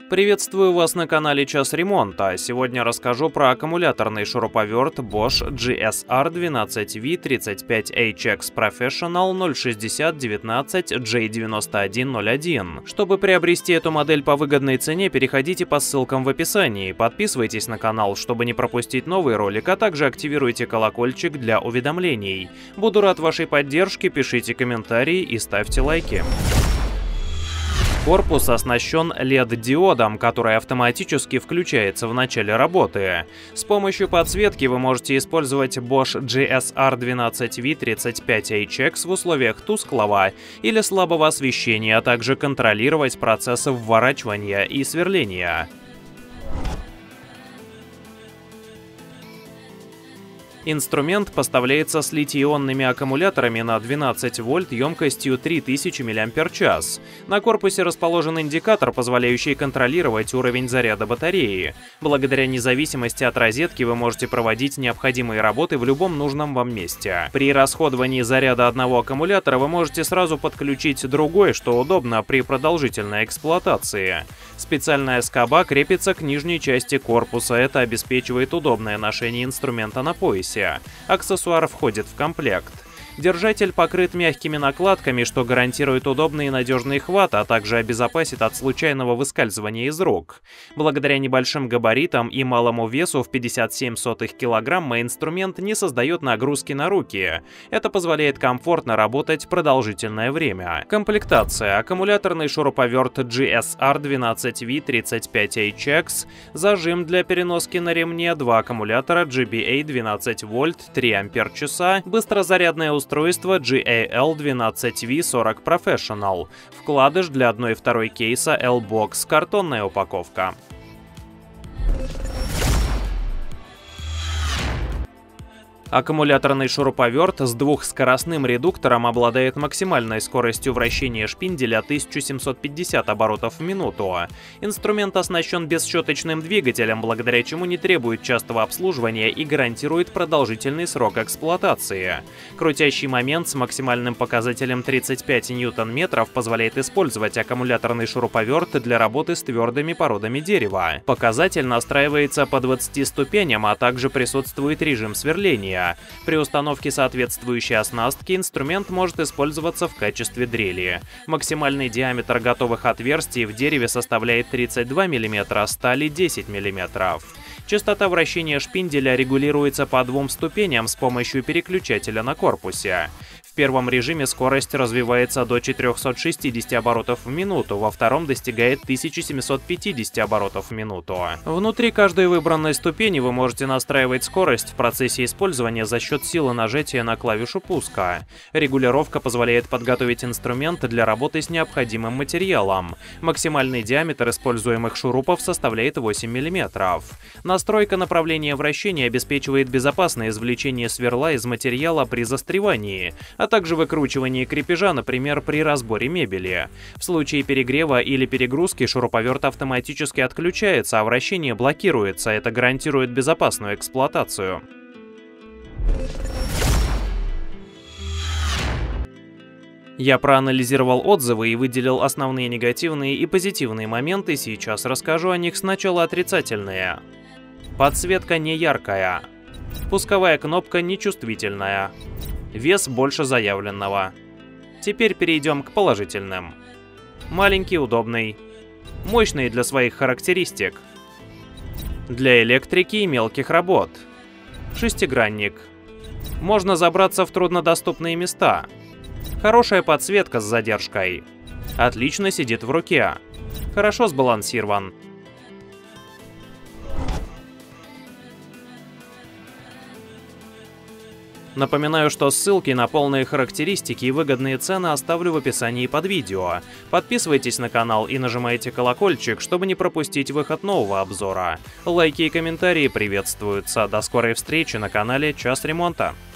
Приветствую вас на канале Час Ремонта. Сегодня расскажу про аккумуляторный шуруповерт Bosch GSR12V35HX Professional 06019J9101. Чтобы приобрести эту модель по выгодной цене, переходите по ссылкам в описании, подписывайтесь на канал, чтобы не пропустить новый ролик, а также активируйте колокольчик для уведомлений. Буду рад вашей поддержке, пишите комментарии и ставьте лайки. Корпус оснащен LED-диодом, который автоматически включается в начале работы. С помощью подсветки вы можете использовать Bosch GSR12V35HX в условиях тусклого или слабого освещения, а также контролировать процессы вворачивания и сверления. Инструмент поставляется с литий-ионными аккумуляторами на 12 вольт емкостью 3000 мАч. На корпусе расположен индикатор, позволяющий контролировать уровень заряда батареи. Благодаря независимости от розетки вы можете проводить необходимые работы в любом нужном вам месте. При расходовании заряда одного аккумулятора вы можете сразу подключить другой, что удобно при продолжительной эксплуатации. Специальная скоба крепится к нижней части корпуса, это обеспечивает удобное ношение инструмента на поясе. Аксессуар входит в комплект. Держатель покрыт мягкими накладками, что гарантирует удобный и надежный хват, а также обезопасит от случайного выскальзывания из рук. Благодаря небольшим габаритам и малому весу в 0,57 кг инструмент не создает нагрузки на руки. Это позволяет комфортно работать продолжительное время. Комплектация. Аккумуляторный шуруповерт GSR12V35HX, зажим для переноски на ремне, 2 аккумулятора GBA 12 вольт 3 ампер-часа, быстрозарядное устройство GAL12V40 Professional, вкладыш для 1/2 кейса L-Box, картонная упаковка. Аккумуляторный шуруповерт с двухскоростным редуктором обладает максимальной скоростью вращения шпинделя 1750 оборотов в минуту. Инструмент оснащен бесщеточным двигателем, благодаря чему не требует частого обслуживания и гарантирует продолжительный срок эксплуатации. Крутящий момент с максимальным показателем 35 ньютон-метров позволяет использовать аккумуляторный шуруповерт для работы с твердыми породами дерева. Показатель настраивается по 20 ступеням, а также присутствует режим сверления. При установке соответствующей оснастки инструмент может использоваться в качестве дрели. Максимальный диаметр готовых отверстий в дереве составляет 32 мм, стали 10 мм. Частота вращения шпинделя регулируется по 2 ступеням с помощью переключателя на корпусе. В первом режиме скорость развивается до 460 оборотов в минуту, во втором достигает 1750 оборотов в минуту. Внутри каждой выбранной ступени вы можете настраивать скорость в процессе использования за счет силы нажатия на клавишу пуска. Регулировка позволяет подготовить инструмент для работы с необходимым материалом. Максимальный диаметр используемых шурупов составляет 8 мм. Настройка направления вращения обеспечивает безопасное извлечение сверла из материала при застревании, а также выкручивание крепежа, например, при разборе мебели. В случае перегрева или перегрузки шуруповерт автоматически отключается, а вращение блокируется. Это гарантирует безопасную эксплуатацию. Я проанализировал отзывы и выделил основные негативные и позитивные моменты, сейчас расскажу о них. Сначала отрицательные. Подсветка не яркая. Пусковая кнопка нечувствительная. Вес больше заявленного. Теперь перейдем к положительным. Маленький, удобный. Мощный для своих характеристик. Для электрики и мелких работ. Шестигранник. Можно забраться в труднодоступные места. Хорошая подсветка с задержкой. Отлично сидит в руке. Хорошо сбалансирован. Напоминаю, что ссылки на полные характеристики и выгодные цены оставлю в описании под видео. Подписывайтесь на канал и нажимайте колокольчик, чтобы не пропустить выход нового обзора. Лайки и комментарии приветствуются. До скорой встречи на канале Час Ремонта.